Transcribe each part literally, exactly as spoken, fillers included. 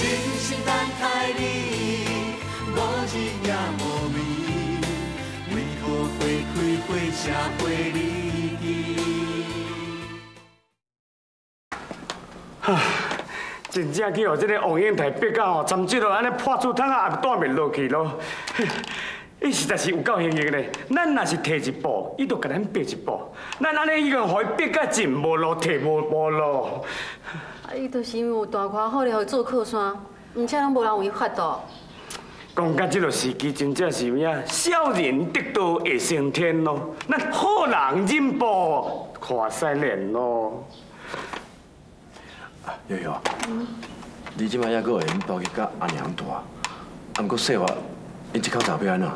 真心等待你，无日也无味，为何花开花谢花离离？哈，真正去互这个王英台逼到吼，参这落安尼破厝窗啊，也带袂落去咯。伊实在是有够幸运嘞！咱若是摕一步，伊就甲咱逼一步；咱安尼已经互伊逼到进无路，摕无步咯。 啊，伊就是因为有大款好咧，互伊做靠山，而且拢无人有伊法度。 讲到这个时机，真正是咩啊？小人得道会升天咯，咱好人忍步看西莲咯。 啊，悠悠啊，你即摆还阁会用包去甲阿娘住啊？啊，毋过说话，因这口查要安怎？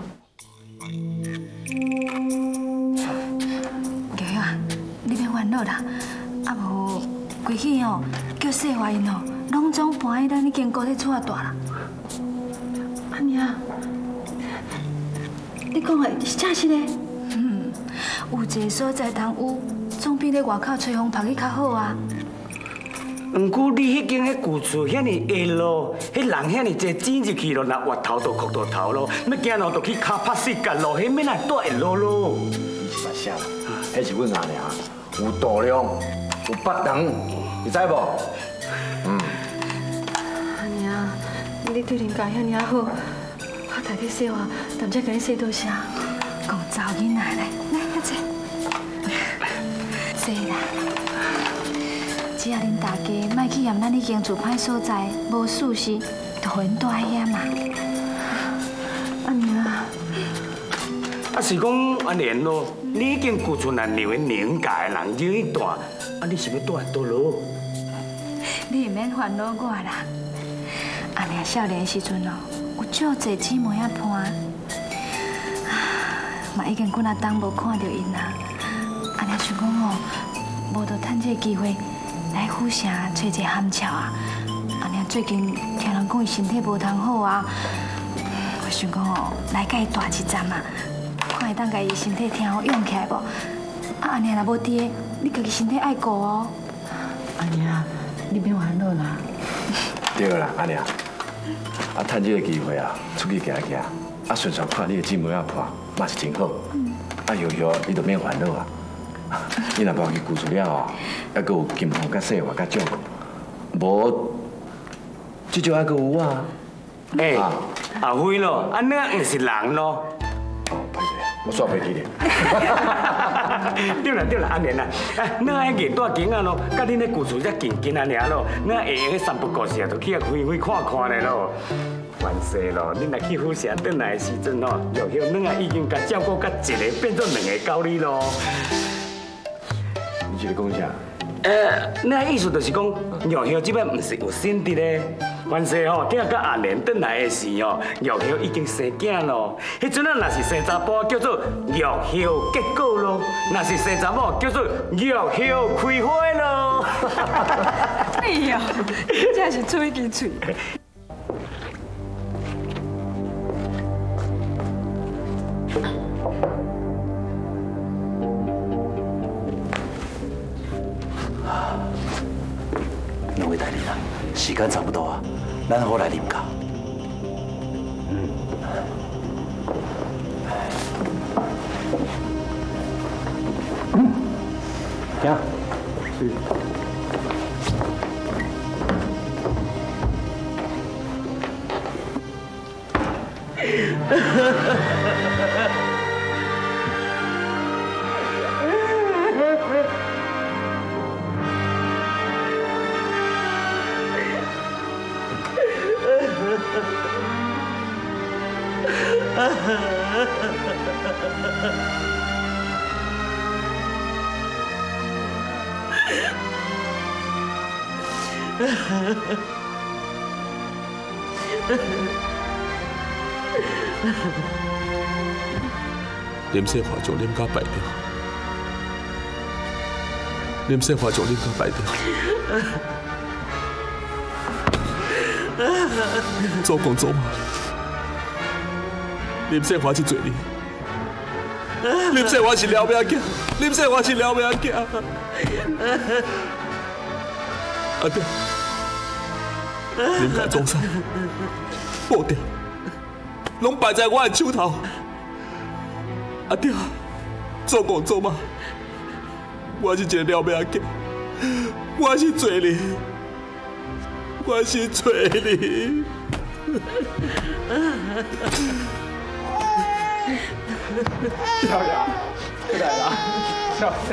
悠悠啊，你别烦恼啦，啊无规气哦，叫细华因哦，拢总搬去咱迄间高铁厝啊住啦。阿娘，你讲的是真实的？嗯，有一个所在通有，总比咧外口吹风晒去较好啊。 毋过你迄间迄旧厝遐尼矮咯，迄人遐尼济挤入去咯，若滑头就磕到头咯，要惊咯就去骹拍死角咯，迄免来带会落咯。 你是白啥啦？迄是阮阿娘，有度量，有八长，你知无？嗯。 阿娘，你对人家遐尼好，我代替小华，但才甲你说多谢。讲查某囡仔来，来，阿姐，坐啦。只要恁大家莫去嫌咱迄间厝歹所在，无舒适，就互因住喺遐嘛。阿娘， 啊是讲阿莲咯，你已经旧厝若留喺宁家的人就去住，啊你是要住喺倒咯？ 你唔免烦恼我啦。阿娘少年时阵哦，有足侪姊妹啊伴，嘛已经几啊冬无看到因啦。阿娘想讲哦，无就趁这个机会。来府城找一个憨巧啊！阿娘最近听人讲伊身体无通好啊，我想讲哦，来甲伊大一站啊，看会当甲伊身体听好用起来无？啊，阿娘若无伫，你家己身体爱顾哦。 阿娘，你别烦恼啦。 对啦，阿娘，啊，趁这个机会啊，出去行行，啊，顺便看你的姊妹啊伴，嘛是真好。啊，悠悠，你就免烦恼啊。你若包去旧厝了哦，还阁有金凤、甲细华、甲照顾，无，这就还阁有啊。 哎，阿辉咯，安尼唔是人咯。 哦，歹势，我煞袂记咧。 对啦对啦，阿莲啊，哎，恁爱艺大景啊咯，甲恁咧旧厝才近近安尼咯，恁会用迄三不五时啊，就去遐开开看看咧咯。完事咯，恁若去府城转来的时阵哦，又许恁啊已经甲照顾甲一个变做两个到你咯。 你是咧讲啥？ 呃，那意思就是讲，玉晓这摆唔是有新的咧。完事吼，听甲阿莲转来的时哦，玉晓已经生囝咯。迄阵啊，若是生查甫叫做玉晓结果咯；若是生查某叫做玉晓开花咯。 哎呀，真是出一支嘴。 两位代理啦，时间差不多啊，咱好来啉咖。嗯。嗯。行。是。 林世华将林家败掉，林世华将林家败掉。走公走嘛，林世华是罪人，林世华是了命囝，林世华是了命囝。阿爹， 林家总裁，无对，拢败在我的手头。阿爹，做公做妈，我是一个了命仔，我是罪人，我是罪人。 小雅，回来了，小雅。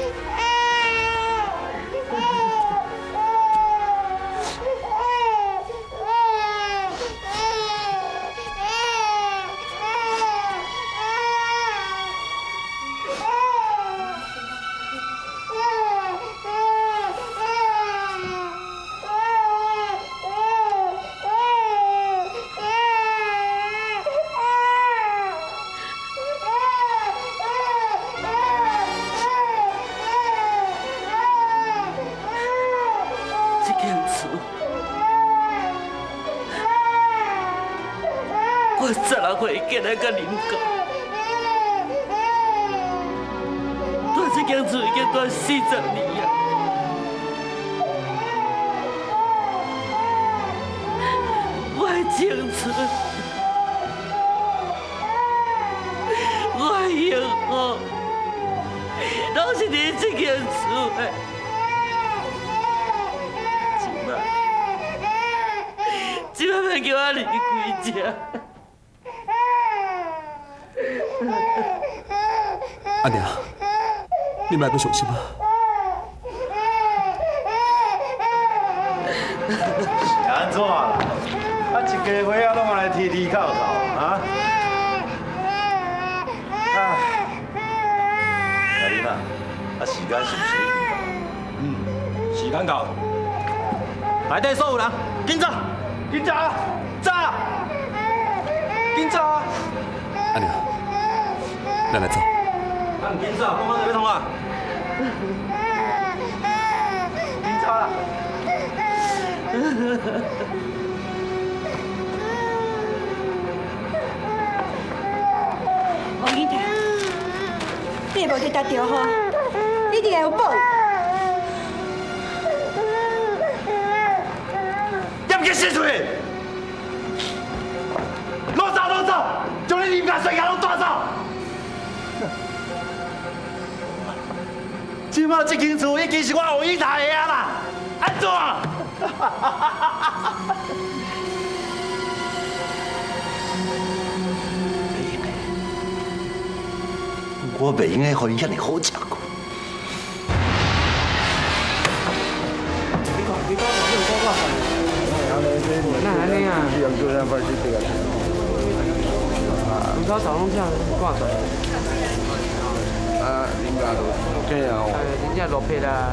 我十六岁进来甲林家，住这间厝已经住四十年啊！我的青春，我的幸福，拢是伫这间厝的。今摆，今摆要叫我离开这。 阿娘，你莫阁伤心啊！ 是安怎啦？啊，一家伙仔拢来提提靠靠啊！唉，阿玲啊，啊时间是不是？嗯，时间到，内底所有人，紧走，紧走，走，紧走啊！ 阿娘，咱来走。 咱紧走，讲到这要创啊！紧走啦！ 王英台，你无去搭着吼，你一定会有报应。 点去死嘴！攞走攞走，將你連家世界都帶走！ 即马这间厝已经是我后姨台的啊啦，安怎？我袂用个互伊遐尼好食过。你讲，你讲，你讲我。那安尼啊？你搞早拢这样挂出来。 啊，林家都 OK 啊，哎，人家落配啦。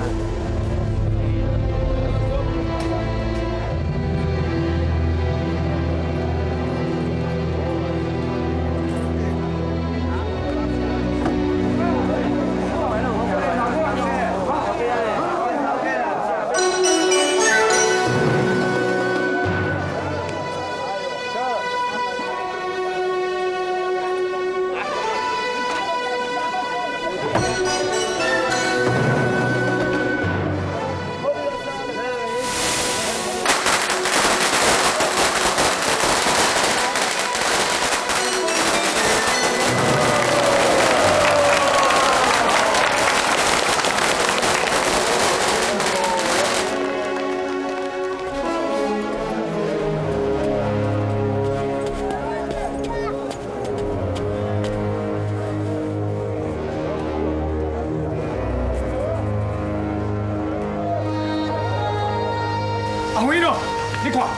阿辉咯，你看，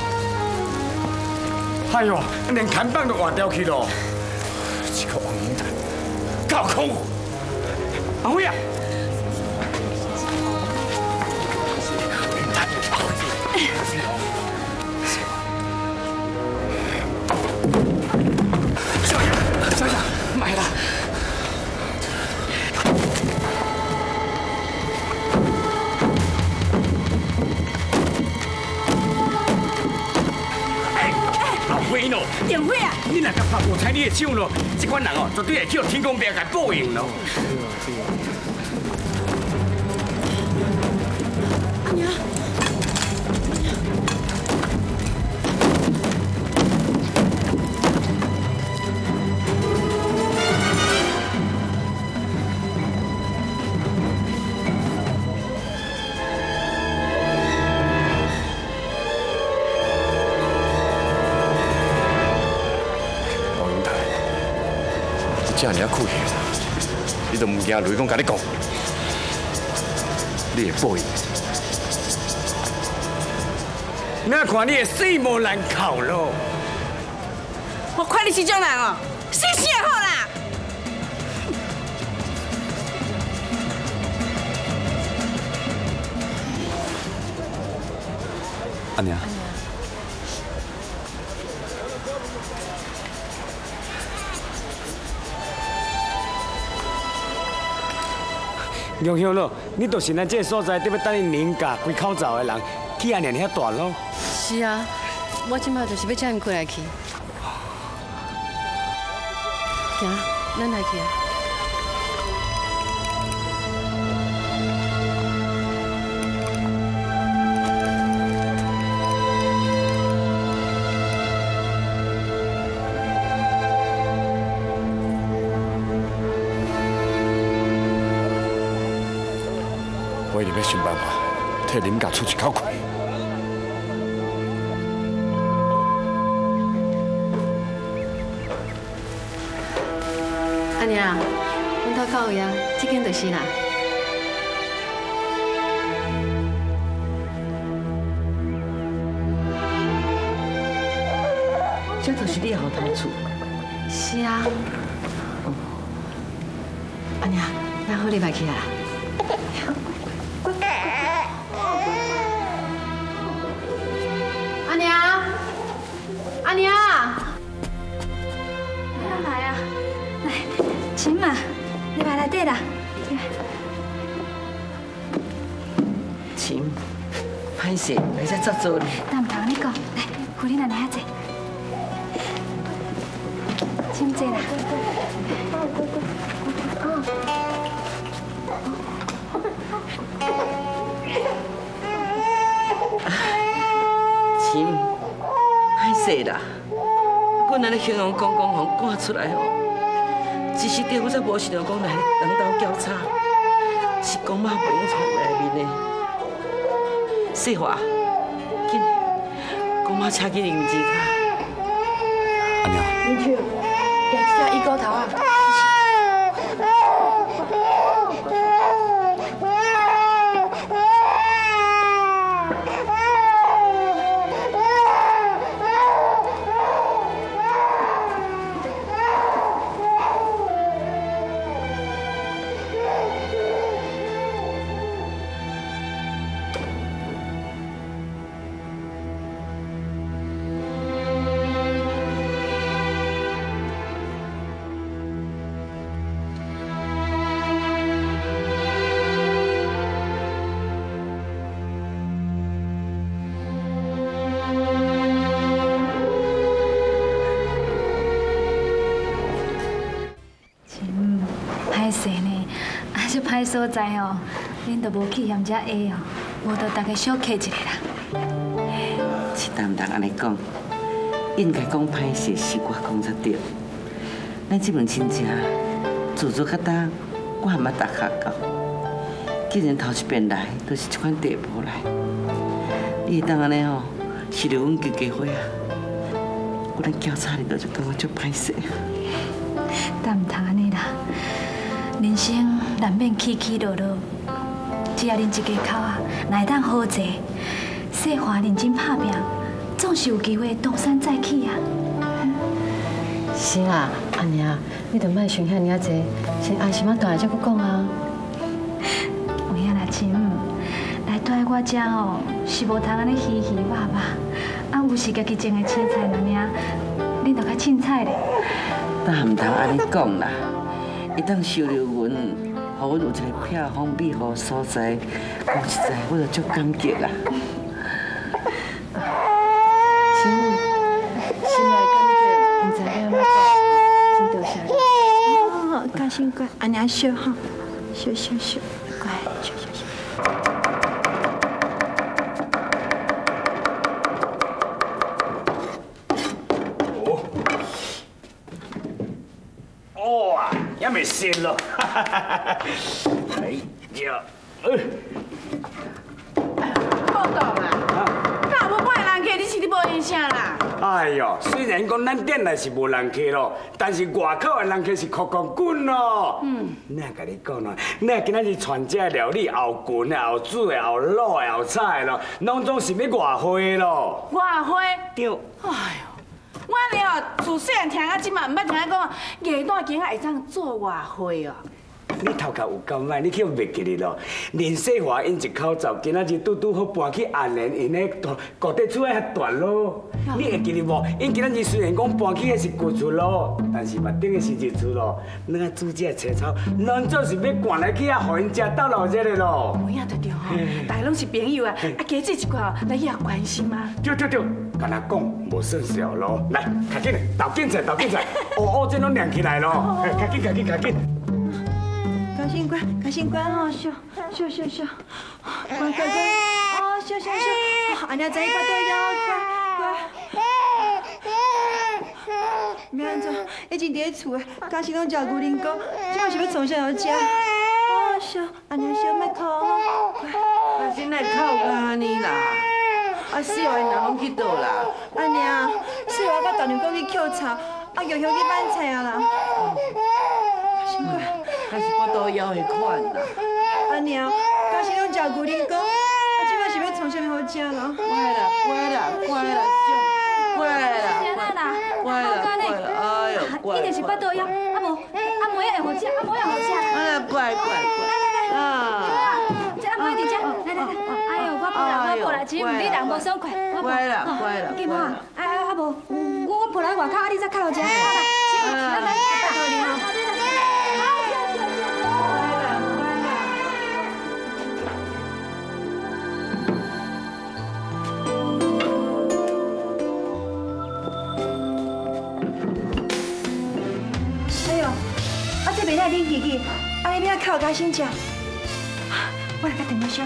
哎呦，连看板都换掉去了。这个王英台，搞空！阿辉啊！小雅，小雅，买了。 电话啊！ 你若甲拍无踩你的手咯，这款人哦，绝对会叫天公伯来报应咯。 阿娘， 这尔酷刑，你都唔惊雷公甲你讲，你会报应。 那看你会死无难靠咯。 我看你是种人哦，死死就好啦。 阿娘。 玉香咯，你就是咱这个所在，得要等你年假开口罩的人，气安尼遐大咯。 是啊，我即摆就是要叫因开来去。行，咱来去啊。 我一定要想办法替林家出一口气。 阿娘，阮头到位啊，这间就是啦。 这就是你后头厝。 是啊。阿娘，咱好礼拜去啦。 阿娘，阿娘， 你哪来啊？来，亲嘛，你来内底啦。 亲，歹势，会使作做呢。 当唔通你讲，来，扶你奶奶遐坐。亲坐啦。 亲，歹势啦，阮安尼形容公公互赶出来哦，一时地府才无想到讲来人斗交叉，是公妈袂用出来面的。细华，紧，公妈请去认钱卡。 阿娘， 你去，也是要一高头啊。 歹所在哦，恁都无去嫌遮下哦，无就大家小客一个啦。 是但唔通安尼讲，应该讲歹势是我讲才对。咱这门亲戚自作到当，我还冇搭下到，既然头一遍来，都是这款地步来。你会当安尼吼，是着阮家家伙啊！我咱交叉里头就感觉足歹势。 但唔通安尼啦，人生难免起起落落，只要恁一家口啊，会当好坐，细华认真打拼，总是有机会东山再起啊！ 是啊，阿娘，你著莫想遐尔济，先爱心仔大才搁讲啊。 有影啦，亲，来住喺我遮哦，是无通安尼稀稀巴巴，啊，有时家己种的青菜那尔，恁著较凊彩咧。 但唔通安尼讲啦，一旦收留阮，互阮有一个偏方美好所在，讲实在，我就足感激啦。 亲，心内感激，唔知要安怎讲，真多谢你。 哦，高兴乖，阿娘笑哈，笑笑笑，乖，笑笑笑。 也没信了，哎呀， 报道嘛，哪无半人客，你是你无印象啦？ 哎哎呦，虽然讲咱店内是无人客咯，但是外口的人客是酷酷滚咯。嗯，哪甲你讲啊？哪今仔日传这料理后滚的、后煮的、后卤的、后炒的咯，拢总是要外花咯。 外花？ 对。 哎呦，我了自细汉听到即嘛，毋捌听讲鸡蛋羹会当做外花哦。 你头壳有够歹，你去袂记哩咯。连细华因一口罩，今仔日拄拄好搬去安联因咧高地厝遐段咯。你会记哩无？因今仔日虽然讲搬去迄是旧厝咯，但是嘛顶个是日厝咯。咱啊煮这青草，咱总是要赶来去遐，互因食到老热的咯。 有影对对吼，大家拢是朋友啊，啊加这一块哦，来遐关心啊。 对对对，干那讲无算少咯。来，快紧的，豆紧菜，豆紧菜，乌乌这拢亮起来咯。快紧，快紧，快紧。 高兴乖，高兴乖吼，笑笑笑笑，乖乖乖，哦，笑笑笑，安尼在巴肚枵，乖乖。别安怎，以前伫咧厝诶，家己拢照顾恁哥，即摆是要创啥好食？哦，笑，安尼笑莫哭吼，乖。 阿婶来哭安尼啦，啊小个人拢去倒啦？ 安尼啊，小我甲大娘讲去捡草，啊玉玉去买菜啊啦。高兴乖。 还是巴肚枵的款啦。 安尼啊，家己拢照顾恁哥，啊，即摆是要创啥物好食啦？ 乖啦，乖啦，乖啦，乖啦，乖啦，乖啦，哎呦，乖。 一定是巴肚枵，啊无啊梅会好食，啊梅也好食。 啊，乖乖乖。啊。 这阿梅伫遮，来来来，哎呦，我抱来，我抱来，只是唔理人无爽快。 乖啦，乖啦。 记无啊？啊啊无，我我抱来外口，啊你再靠食。来来来，拜托你哦。 这袂来恁记记，安尼要靠家先食。我来甲订个烧。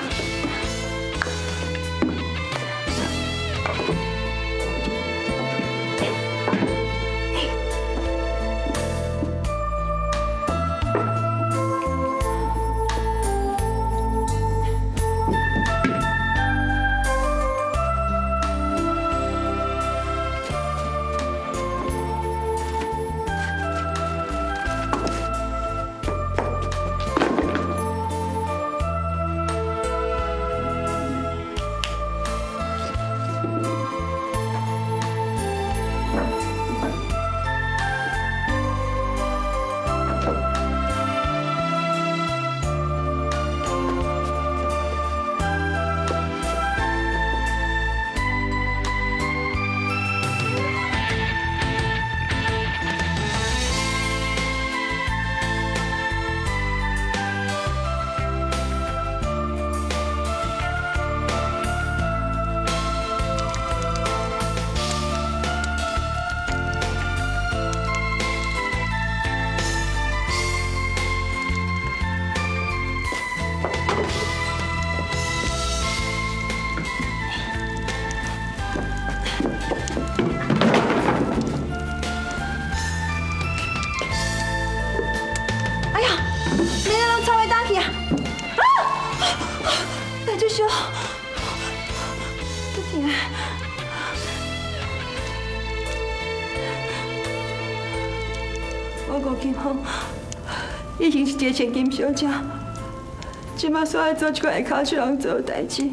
我吴金凤已经是一个千金小姐，即马煞爱做一个会考出人做的代志。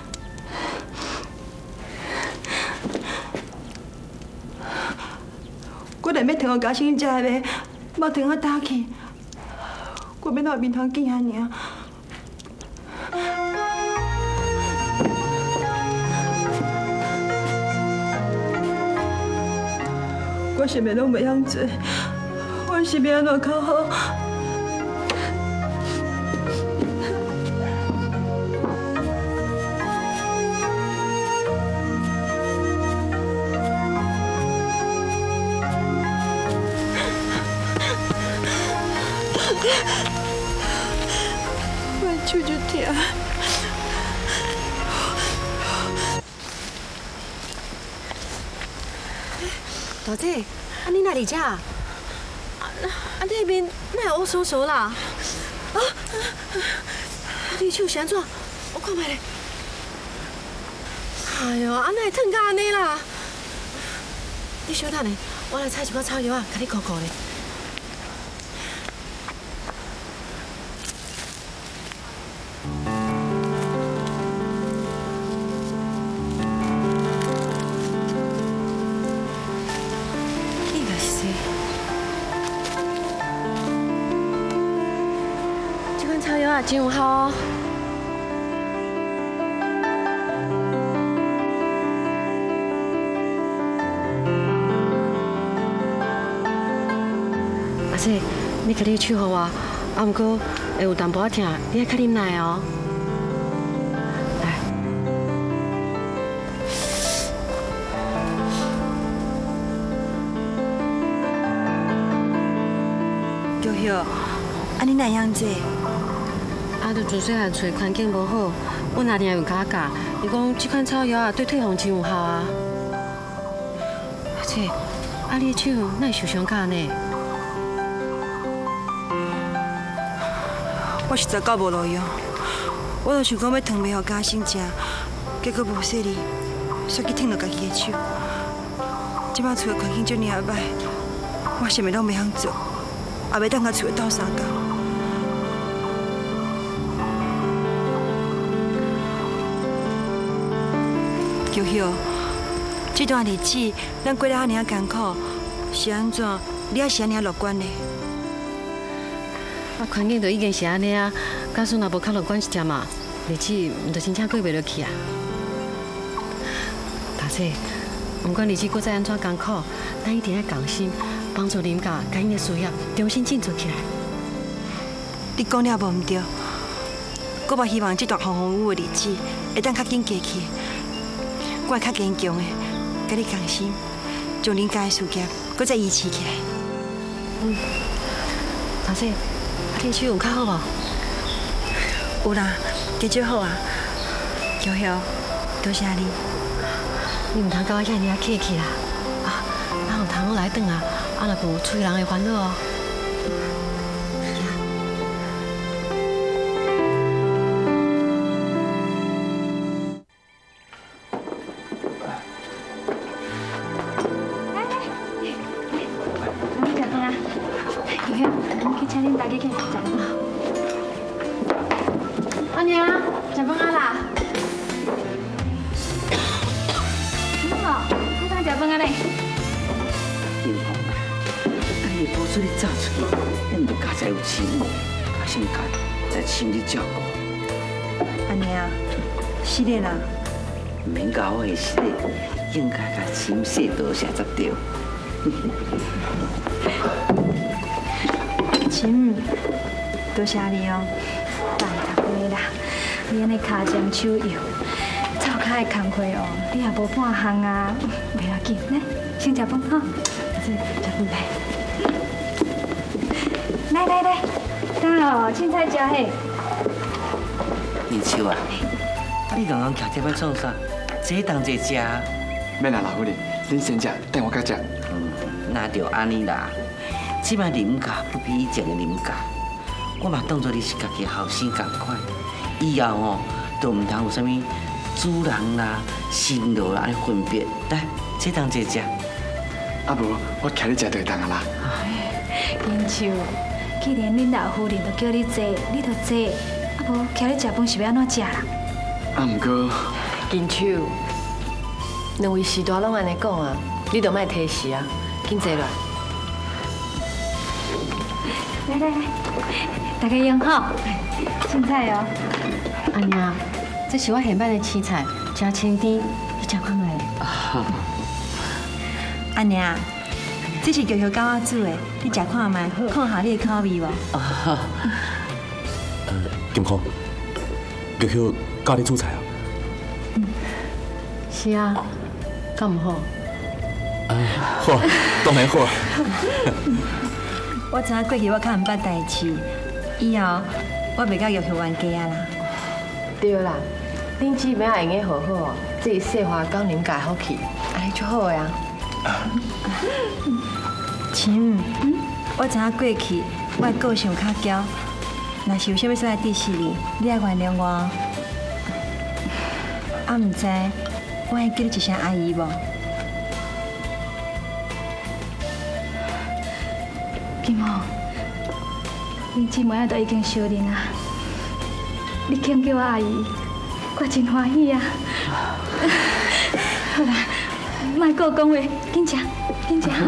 我连要听我家先食的糜，无听我打去，我要哪有面通见啊尔？我是袂拢袂晓做，我是要安怎较好？我手就痛。 大姐，啊你哪里遮？啊啊那边哪有乌熟熟啦？啊！啊你手是安怎？我看卖咧。哎呦，啊哪会烫到安尼啦？ 你稍等下，我来采一寡草药啊，给你顾顾咧。应该是。这款草药啊，真有效哦。 阿姐，你家己手给我，啊，不过会有淡薄仔疼，你爱较忍耐哦。来， 舅舅，啊你哪样子？ 啊，就自细汉厝环境无好，阮阿娘有教教，伊讲这款草药啊对退红真有效啊。阿姐，啊你的手哪会受伤到呢？ 我实在搞无路用，我就想讲要汤袂互嘉欣食，结果无说哩，煞去疼到家己的手。即摆厝的环境遮尔啊歹，我啥物拢袂晓做，也袂当甲厝的斗相共。舅舅，这段日子咱过得遐尔艰苦，是安怎？你也是安尼乐观的？ 啊，环境就已经是安尼啊，假使若无较乐观一点嘛，日子毋就真正过袂落去啊。大姐，毋管日子搁再安怎艰苦，咱一定要共心，帮助林家甲因的事业重新振作起来。 你讲了无毋对，我嘛希望这段风风雨雨的日子会当较紧过去，我会较坚强的，甲你共心，将林家的事业搁再维持起来。 嗯，大姐。 你手有较好无？ 有啦，加少好啊。舅舅，多谢你。 你唔通甲我遐尔啊客气啦。啊，咱有通来转啊，啊，若无厝人会烦恼哦。 来来，来食饭啊！舅舅，我去请恁大家去食饭。阿娘，食饭啊啦！好，你当食饭啊嘞？ 英雄啊，啊你无出去走出去，恁就家在有钱，家心家在心里照顾。 阿娘，是的啦。 唔免教我的是的，应该甲心细多些才对。 亲，多谢你哦。拜托啦，你安尼脚尖手油，灶骹的工课哦，你也无半项啊，袂要紧，来，先食饭哈。是，食饭来。来来来，等哦，凊彩食嘿。 二秋啊，你刚刚徛这要创啥？坐当坐食。 免啦，老夫人，恁先食，等我甲食。 嗯，那就安尼啦。即摆林家不比以前的林家，我嘛当作你是家己后生同款。以后哦，都唔通有啥物主人啦、新郎啦安尼分别。来，坐当坐食。 啊无，我徛你食就会当啊啦。 英秋，既然恁老夫人都叫你坐，你就坐。啊无，徛你食饭是要安怎食啦？ 啊，毋过。 金秋，两位师大拢安尼讲啊，你就莫提示啊，紧坐落。 来来来，大家用好，凊彩哦。 阿娘，这是我现摆的青菜，真清甜，你食看卖。 阿娘，这是舅舅教我煮的，你食看卖，看下你的口味无？ 呃，金空，舅舅教你煮菜啊？ 是啊，敢唔好？ 啊，好，当然好。 我知影过去我较毋捌代志，以后我袂甲舅舅冤家啊啦。 对啦，恁姊妹也用个好好哦，这是细花讲恁家福气，安尼就好个啊。 亲，我知影过去我的个性较骄，若是有啥物所在得失你，你要原谅我。啊，毋知我会叫你一声阿姨无？ 金凤，恁姊妹仔都已经相认啊，你肯叫我阿姨，我真欢喜啊。好啦，莫搁讲话，紧食，紧食。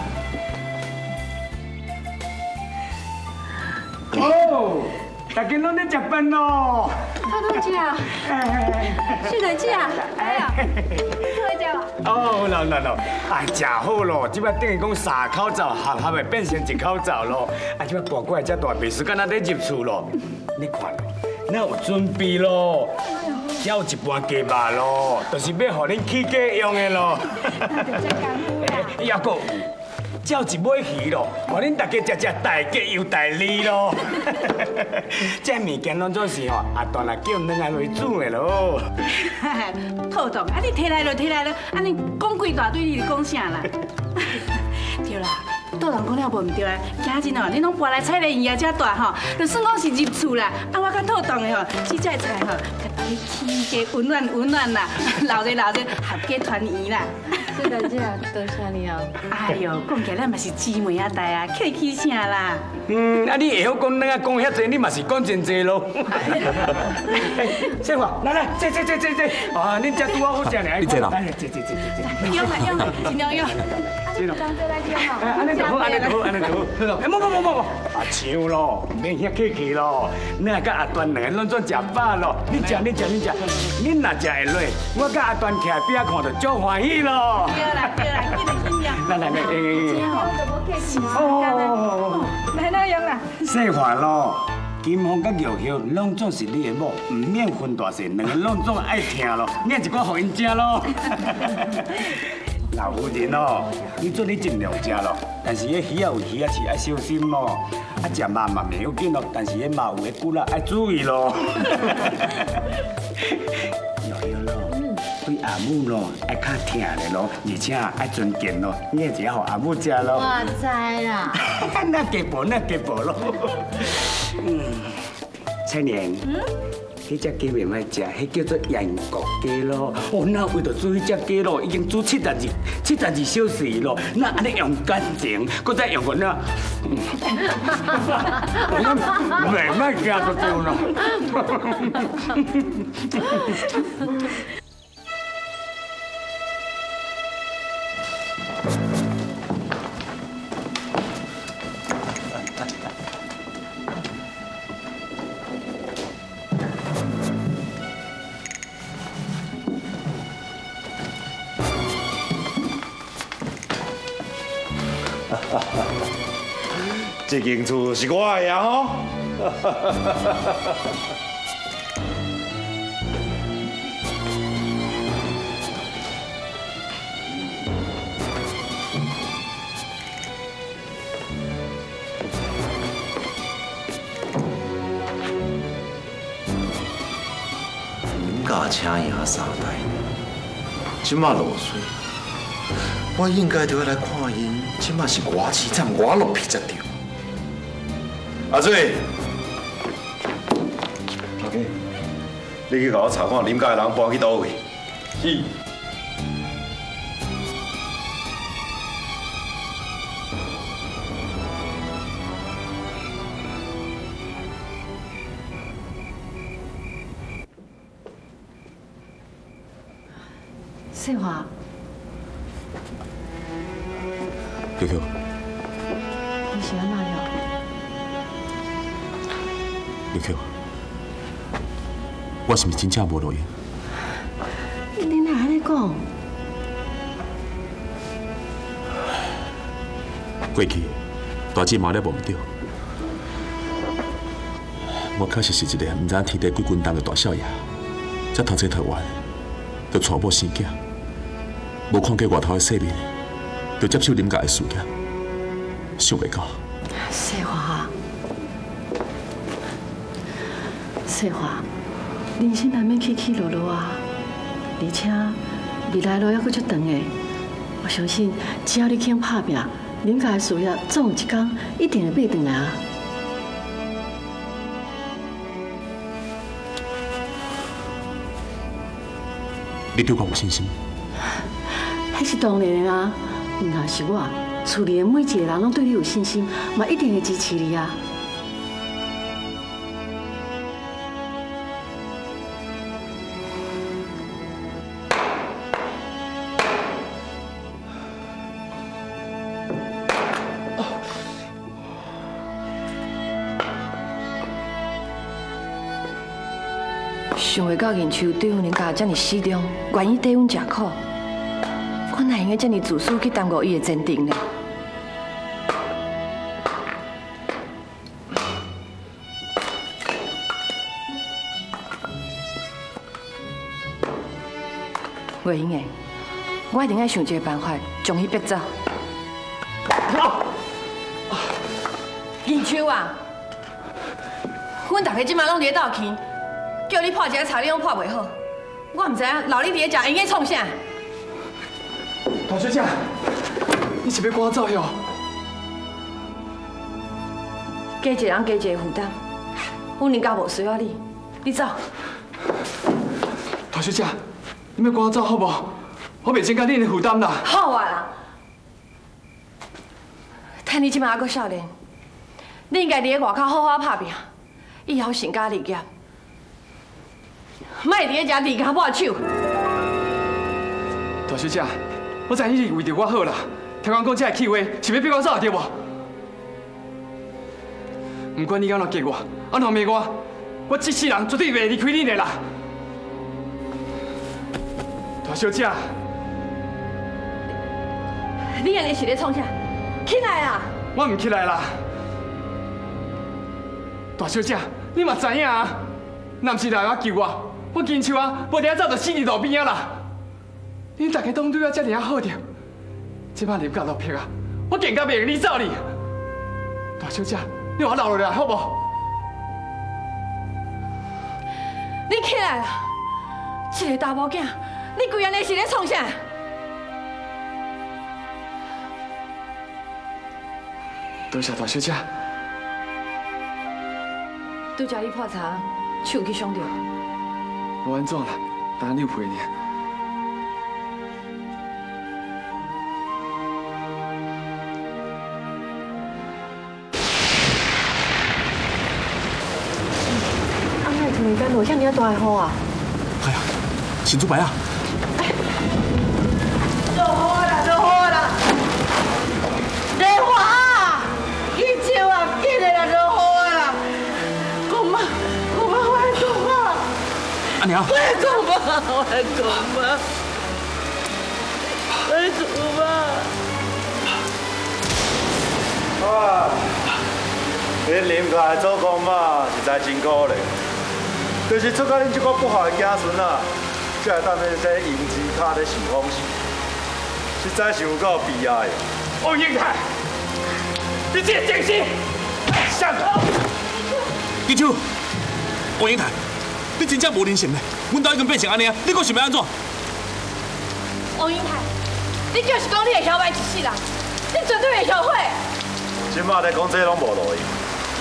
哦，大家拢在食饭咯。 偷偷食啊！是在食啊！哎呀，偷来食啊！ 哦，啦啦啦，哎，食好咯，即摆等于讲三口罩合合的变成一口罩咯。啊，即摆搬过来遮大，袂时间咱咧入厝咯。你看咯，咱有准备咯，还有一盘鸡肉咯，就是要互恁起价用的咯。 那就真功夫啦。 还佫有。叫一尾鱼咯，互恁大家食食大吉又大利咯。这物件拢总是吼阿段来叫两个为主的咯。 套动，啊你摕来就摕来了，啊你讲几大堆，你是讲啥啦？对啦，倒人讲了无唔对啊，今日哦，你拢搬来菜园园遮大吼，就算讲是入厝啦，啊我较套动的吼，这只菜吼，甲大家起家温暖温暖啦，老热老热，合家团圆啦。 是的，这样多谢你哦。 哎呦，讲起来咱嘛是姊妹仔代啊，客气啥啦？ 嗯，啊你会晓讲，咱啊讲遐济，你嘛是讲真济咯。小华，来来，坐坐坐坐坐，啊，恁遮拄好好食呢。 你坐啦。 来，坐坐坐坐坐。 用啦用啦，尽量用。 这咯。安尼就好，安尼就好，安尼就好。哎，莫莫莫莫莫，啊抢咯，免遐客气咯。恁啊甲阿段两个拢总食饱咯，你食你食你食，恁若食会落，我甲阿段徛边仔看着足欢喜咯。 对啦对啦，紧来紧来。 来来来， 哦，来那样啦。 细华咯，金凤甲玉秀拢总是你的某，唔免分大细，两个拢总爱听咯，念一寡互因食咯。老夫人哦，你做你尽量食咯，但是迄鱼啊有鱼啊是爱小心咯，啊食肉嘛袂要紧咯，但是迄肉有迄骨啦爱注意咯。玉秀咯，对阿母咯爱较疼的咯，而且爱尊敬咯，你会只互阿母食咯。 我知啦。 那给薄那给薄咯。嗯，青年。嗯。迄只鸡袂歹食，迄叫做燕国鸡咯。哦，那为着煮迄只鸡咯，已经煮七十二七十二小时咯。那安尼用感情，搁再用个那，袂歹惊就对咯。 这间厝是我的呀吼！ 恁家请赢三代，即马落水，我应该就要来看因，即马是我饲惨我落皮才对。阿水，阿哥，你去甲我查看恁家的人搬去倒位。是。 细华， 玉秀， 你是安那样？ 玉秀，我是毋是真正无路用？ 你哪安尼讲？ 过去大姐妈咧忘唔掉，我确实是一个唔知天地几滚蛋的大少爷，才读册读完，就娶某生囝。无看过外头的世面，就接受恁家的事业，想袂到。 细华，细华，人生难免起起落落啊，而且未来路还阁足长的。我相信，只要你肯打拼，恁家的事业总有一天一定会爬转来啊。 你对我有信心？ 那是当然的啊，唔若是我， 厝里的每一个人拢对你有信心，嘛一定会支持你啊。 想袂到认秋对阮人家这么死忠，愿意替阮吃苦，我哪会这么自私去耽误伊的前程呢？袂用的，我一定要想一个办法，将伊逼走。认秋啊，阮大家即马拢伫斗气。 叫你破一个菜，你拢破袂好，我唔知影留你伫咧食，应该创啥？ 大小姐，你是要赶我走哟？ 加一个人加一个负担，阮人家无需要你，你走。 大小姐，你要赶我走好无？我袂增加恁的负担啦。 好啊啦，趁你即马还阁少年，你应该伫咧外口好好打拼，以后成家立业。 莫伫咧遮离家抹手。 大小姐，我知你是为着我好啦，听我讲这个气话是要逼我走对无？不管你安怎激我，安怎骂我，我这世人绝对袂离开你的啦。大小姐， 你安尼是咧创啥？起来啦！ 我唔起来啦。大小姐，你嘛知影啊？若唔是来我救我。 我金秋啊，无定走就死伫路边啊啦！恁大家拢对我遮尔啊好着，即摆林家落魄啊，我更加袂用你走哩。大小姐，你我留落来好无？ 你起来啦！一个查某囝，你规安尼是咧创啥？ 多谢大小姐。 拄则你破茶，手去伤着。 无安怎啦，等你有陪呢。 阿妹，突然间落遐尔大雨啊！ 哎呀，新竹白啊！ 落雨啦，落雨啦！莲花，金秋啊，紧的啦，落雨啦！公妈，公妈，我来公妈。 阿娘， 我来讲吧，我来讲吧，我来讲吧。 啊，恁林家的祖公嘛，实在真可怜，就是出到恁这个不好的子孙啊，才会当咧在银枝卡咧受风势，实在是有够悲哀的。 王英台，你这个精神，上头！ 金秋，王英台。 你真正无人性嘞！阮家已经变成安尼啊，你阁想要安怎？ 王英台，你就是讲你会晓歹一世人，你绝对会后悔。 即马咧讲这拢无路用。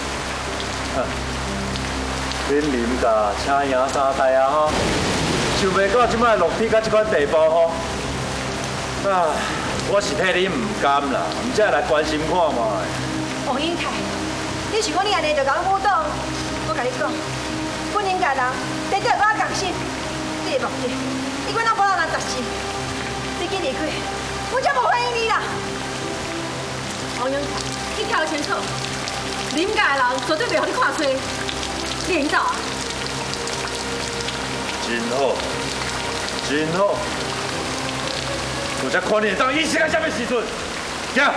恁林家请赢三代啊吼，想袂到即马落体到即款地步吼。啊，我是替你唔甘啦，唔才来关心看嘛。 王英台，你想讲你安尼就甲我武倒？我甲你讲。 阮人家人在对我共心，你的目的永远拢无让人达成。你紧离开，我才无欢迎你啦。 王英台，你听清楚，林家的人绝对袂互你看衰，你会走啊？ 真好，真好，我才看你当医生到什么时阵？行。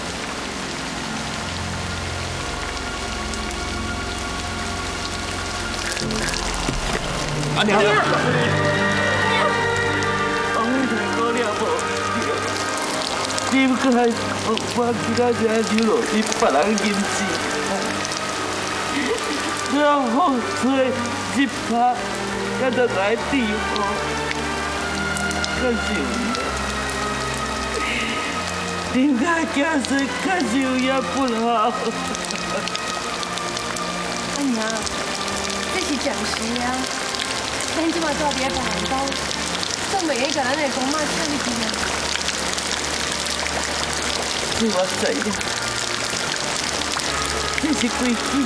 阿娘， 王英台讲了无？你唔该，我其他家就落去别人银子，让风吹一拍，才得来地方，可是林家家世可是有也不好。 阿娘，这是暂时啊。 咱即马住伫咧白兰岛，总袂去甲咱的公妈抢去啊！ 是我知影，这是规矩。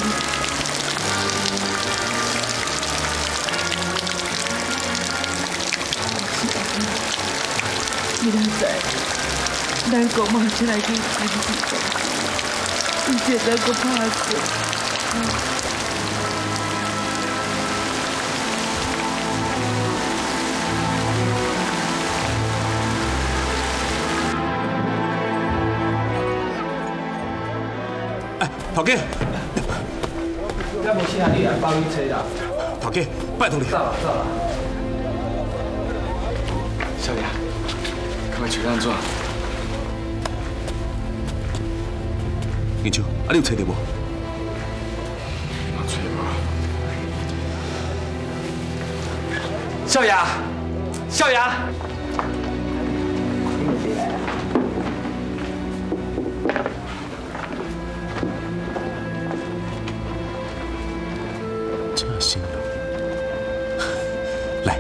你明知咱公妈出来去参事的，你现在搁怕死？ 哎，头家， 要无请你来帮你找啦。 头家，拜托你。 走啦走啦。少爷，看要找安怎？ 英秋，啊，你有找到无？ 我找无。少爷，少爷。 这行了，来。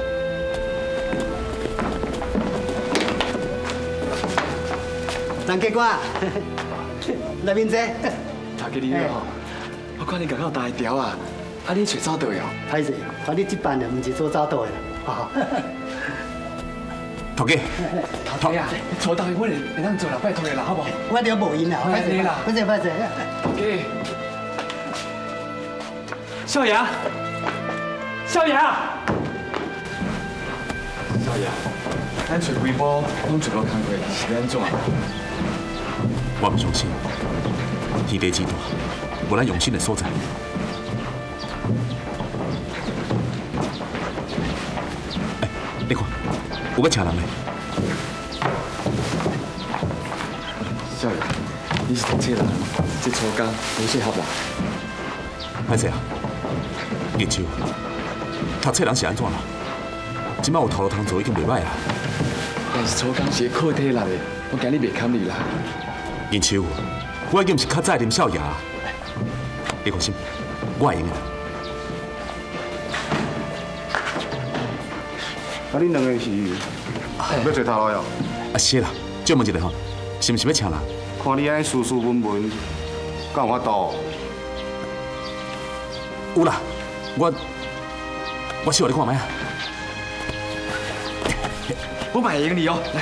张警官，来面坐。 头家你好，我看你刚好大条啊，啊你找找到哦？ 歹势，看你这班的，唔是做找到的啦。好。 头家， 头家啊，坐等下我会当做啦，拜托你啦，好不好？ 我了无闲啦， 拜托你啦， 拜谢拜谢。 头家，少爷，少爷，少爷，咱找几波拢做到工课，是安怎？ 我唔相信，天地之大，无咱用心的所在。哎，你看，有要请人嘞。 少爷，你是读册人，这初工不适合啦。 歹势啊，英秋，读册人是安怎啦？即摆有头路通做已经袂歹啦。 但是初工是课体力的，我今日袂堪你啦。 英秋，我已经是较早啉少爷啊，你放心，我会用的。 啊，恁两个是要做头路哟？ 啊是啦，借问一下吼，是毋是要请人？ 看你安尼斯斯文文，敢有法度？ 有啦，我我试互你看卖啊。 我买赢你哦，来。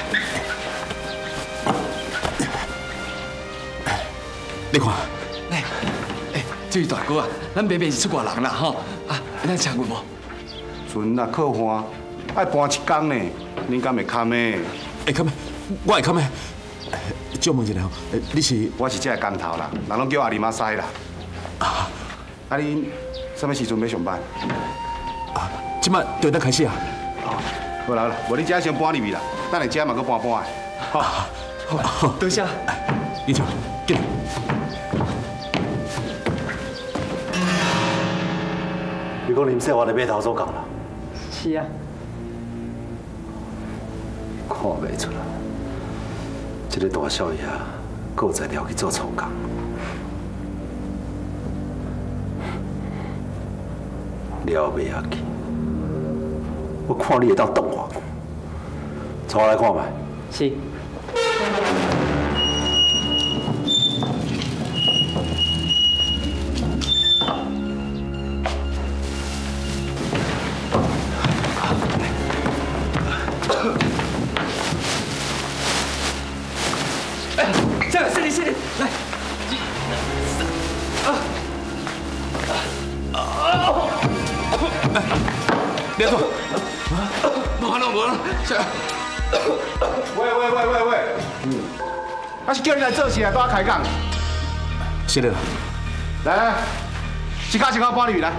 你看， 来，哎，这位大哥啊，咱明明是出外人啦，吼，啊，咱请我无？ 船若靠岸，爱搬一工呢，恁敢会堪的？ 会堪的，我会堪的。借问一下吼，你是？ 我是这个工头啦，人拢叫阿里马西啦。啊，啊恁什么时阵要上班？ 啊，即摆就当开始啊。 好啦好啦，无你这先搬入去啦，等下这嘛搁搬搬的。 好，好，多谢。 英秋，进来。 你讲林说我来码头做工啦？ 是啊。 看袂出来，这个大少爷搁有在了去做粗工。了袂下去，我看你会当动我，带我来看卖。 是。 哎，这个，是你，是你，来。啊。啊。 连坐。 无了无了，这。 喂喂喂喂喂，嗯，我是叫你来做事啊，都要开讲。 是的啦。 来来，一卡一卡搬入去来。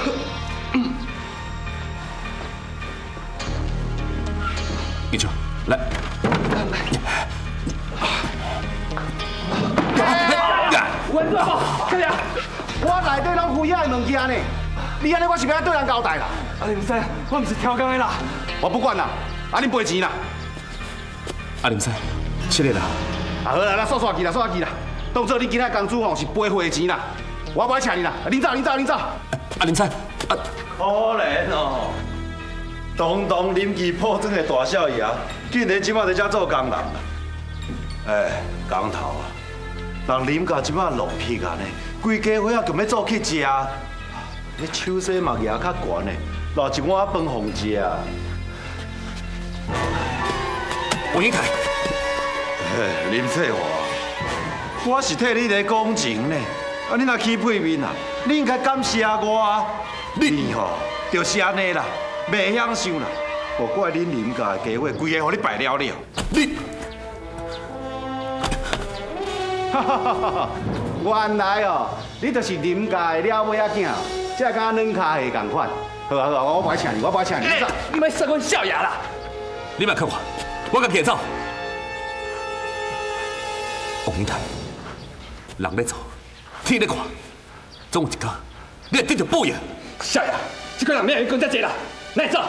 英秋，来。 稳住，快点！我内底拢有遐的物件呢，你安尼我是要对人交代啦。 啊，林生，我唔是挑工的啦。 我不管啦，啊，恁赔钱啦。 啊，林生，是的啦。 啊，好啦，那刷刷机啦，刷刷机啦，当做你今仔工资吼是赔货的钱啦，我不爱请你啦，恁走，恁走，恁走。 啊，林生，啊， 可怜哦，当当啉气破装的大少爷，竟然即马在遮做工啦。 哎，讲头啊，人林家即摆落魄安尼，规家伙仔就要做去食，你手势嘛牙较悬的，偌一碗饭互食。 王英台， 哎，林翠华，我是替你来讲情呢，啊，你若起配面啊，你应该感谢我啊。你吼，就是安尼啦，袂晓想啦，无怪恁林家的家伙规个互你败了了。 你， 哈哈哈哈！原来哦，你就是林家的了尾仔囝，这甲软脚下共款。好啊好啊，我不爱请你，我不爱请你。 哎，你莫说阮少爷啦！你莫看我，我甲行走。王英台，人咧做，天咧看，总有一天你会得到报应。少爷，这个人命运讲遮济啦，来走。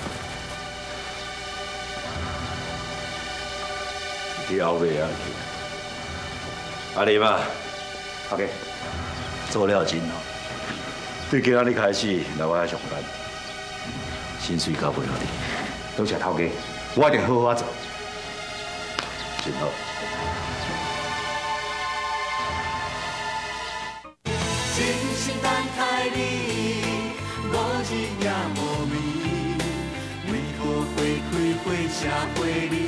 了尾仔去。阿林啊， 头家， 做了真哦。对今仔日开始来我遐上班，薪水交袂落你。 多谢头家，我一定好好做。 真好。 真心等待你，无日也无暝，为何花开花谢花里？